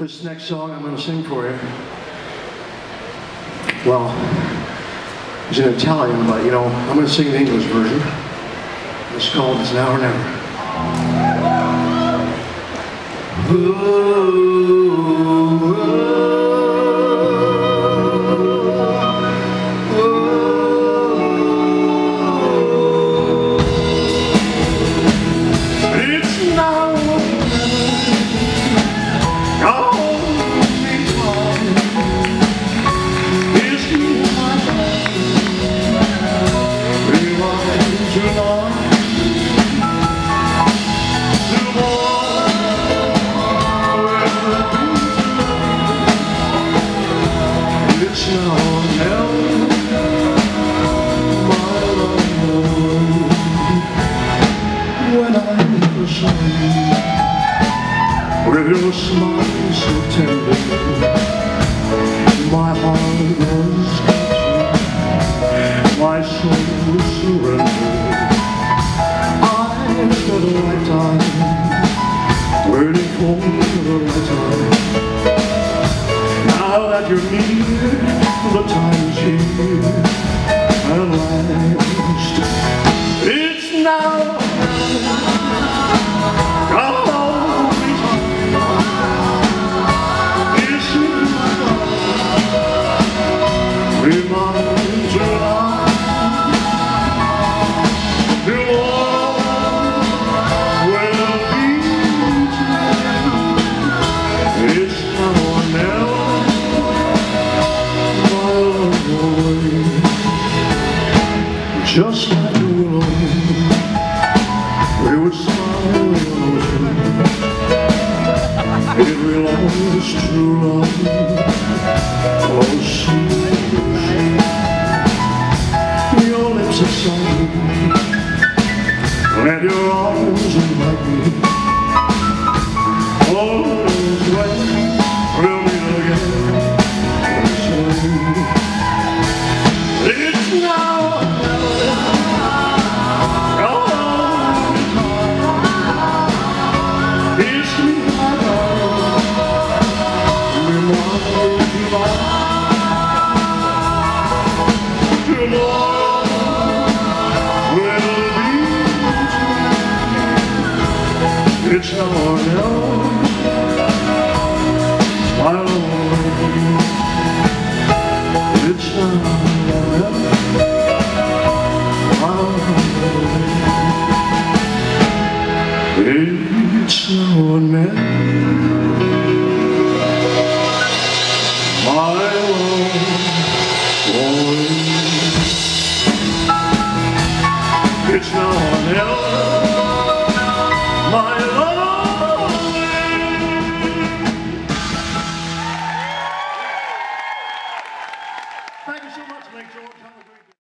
This next song I'm going to sing for you, well, it's in Italian, but you know, I'm going to sing the English version. It's called It's Now or Never. With your smile so tender, my heart was captured, my soul surrendered. I spent a lifetime waiting for the right time. Now that you're near, the time is here at last. It's now. Just like a willow, we would smile on the ocean. It belongs to love, oh sweet ocean. Your lips excite me, and your arms invite me. All those ways we'll meet again. It's now. It's now or never, my Lord. It's now or never, my Lord. It's now or never, my Lord. It's now or never, my Lord.